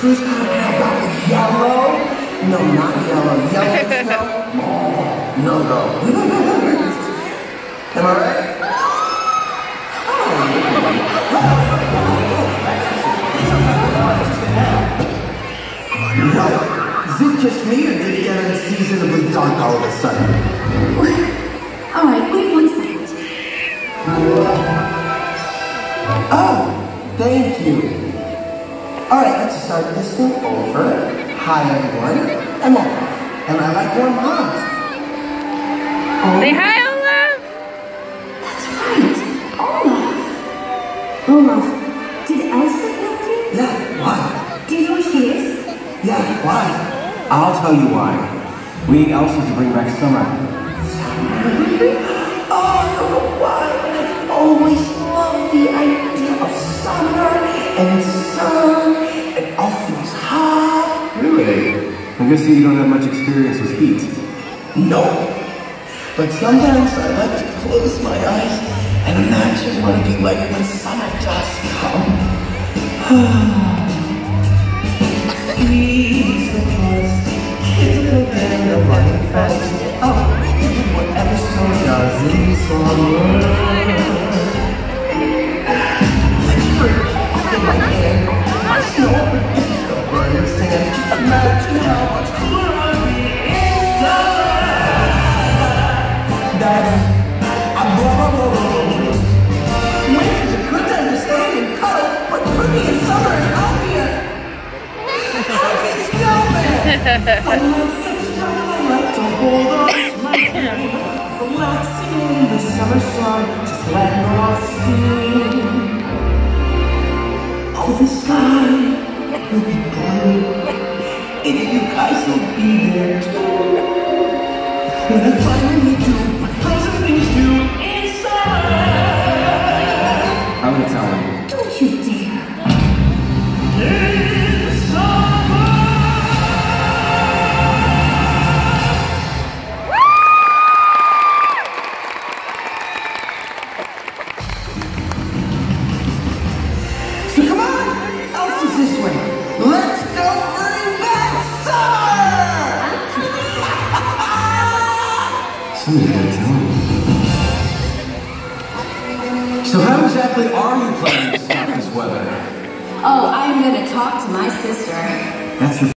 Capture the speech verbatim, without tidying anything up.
extras. And I got yellow. No, not yellow. Yellow snow. Oh, no, no. Am I right? No. Is it just me, or did it get unseasonably dark all of a sudden? All right, wait one second. Oh, thank you. All right, let's start this thing over. Hi, everyone. I'm Olaf, and I like warm hugs. Say hi, Olaf. That's right, Olaf. Olaf, did Elsa help you? Yeah, why? Do you know where she is? Yeah, why? I'll tell you why. We need Elsa to bring back Summer. Oh, I don't know why, but I've always loved the idea of summer and sun and all things hot. Really? I guess you don't have much experience with heat. No, but sometimes I like to close my eyes and imagine what it'd be like when summer does come. Please, the kids, kids will get a running fast. Oh, whatever snow does in summer. Like fruit in my hand, snow is the burning sand. Just imagine how much cooler I'll be in summer. Daddy, I'm blah blah blah blah. Winter's a good time to stand and cuddle, but put me in summer and I'll be a happy snowman. I love the summer, I like to hold on to my hand, relaxing in the summer sun, just letting off steam. Oh, the sky will be blue, and you guys will be there too. When I finally do what frozen things do in summer. I'm gonna tell him. Don't you dare. In summer. So come on, Elsa's this way. Let's go bring back summer! Somebody's gotta tell him. So how exactly are you planning to stop this weather? Oh, I'm gonna talk to my sister. That's your